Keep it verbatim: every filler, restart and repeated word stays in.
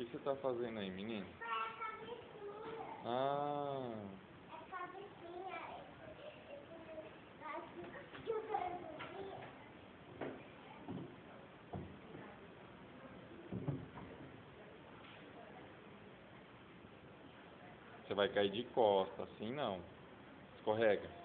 que você tá fazendo aí, menino? Foi a cabecinha. Ah, É a cabecinha. Aqui, que eu quero ver. você vai cair de costa, assim não. Escorrega.